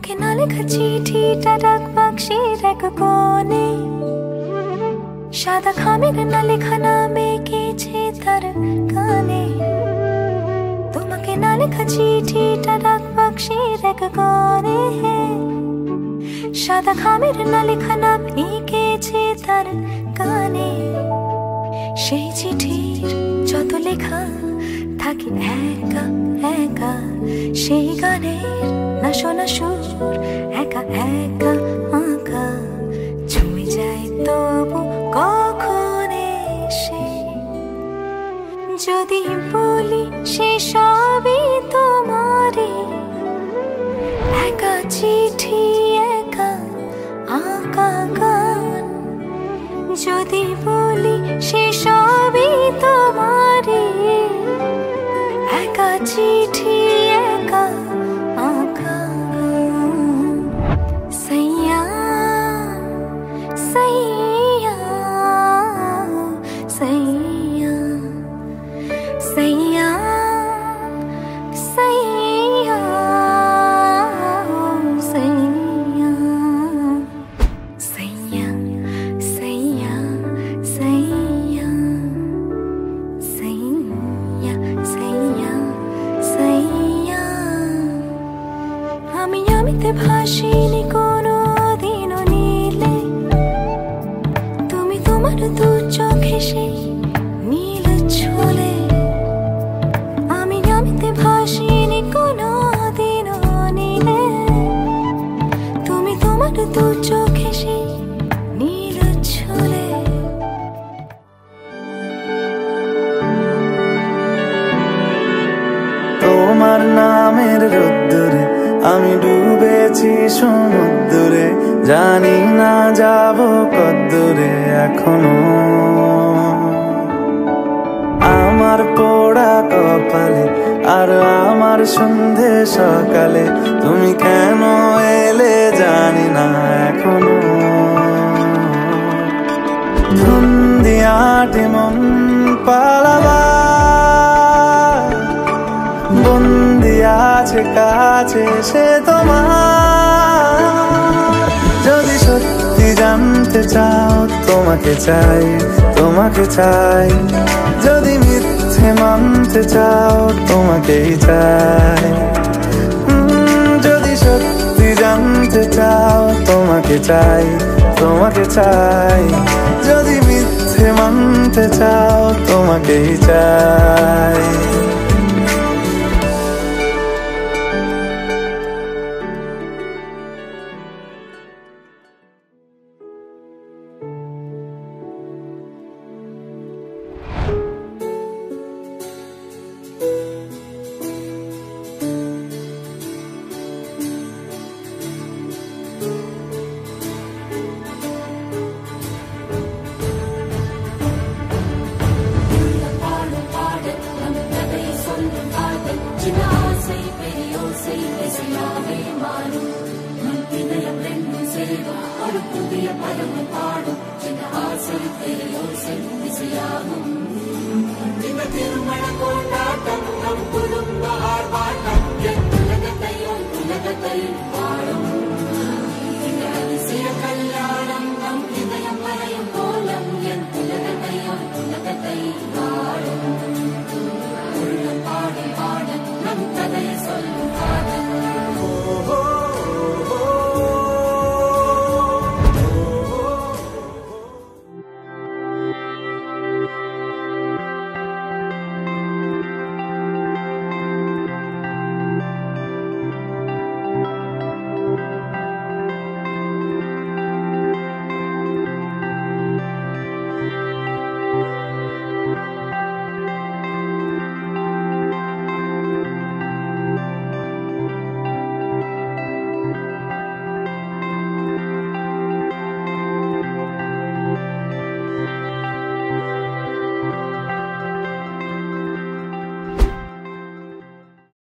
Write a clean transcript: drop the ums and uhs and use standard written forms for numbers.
তোমাকে না লেখা চিঠিটা ডাক বাক্সের এক কোণে, সাদা খামের না লেখা নাম এঁকেছে তার কানে। তোমাকে না লেখা চিঠিটা ডাক বাক্সের এক কোণে, সাদা খামের না লেখা নাম এঁকেছে তার কানে। সেই চিঠির যত লেখা থাকে একা একা, সেই গানের না শোনা সুর একা একা আঁকা, ছুঁয়ে যায় তবু কখন এসে। যদি বলি সে সবই তোমারে, একা চিঠি একা আঁকা গান। যদি বলি সে সবই তোমারে, একা চিঠি একা আঁকা গান। সাইয়া সাইয়া সাইয়া সাইয়া সাইয়া সাইয়া সাইয়া সাইয়া সাইয়া সাইয়া সাইয়া সাইয়া। আমি আমিতে ভাসিনি কোনো দিনও নীলে, তুমি তোমার দু চোখে সেই নীল ছোলে। আমি আমিতে ভাসিনি কোনো দিনও নীলে, তুমি তোমার দু চোখে সেই নীল ছোলে। তোমার নামের রোদ্দুরে আমি ডুবেছি সমুদ্রে, জানি না যাব কদ্দূরে এখনো। আমার পোড়া কপালে আর আমার সন্ধে সকালে, তুমি কেন এলে জানি না এখনো। ধুন্দিয়াটে মন পালাবার, বন্দি আছে কাছে সে তোমার। যদি সত্যি জানতে চাও তোমাকে চাই, তোমাকে চাই। যদি মিথ্যে মানতে চাও তোমাকেই চাই। যদি সত্যি জানতে চাও তোমাকে চাই, তোমাকে চাই। যদি মিথ্যে মানতে চাও তোমাকেই চাই। பாடும் பாடும் நம் கதையை சொல்லும்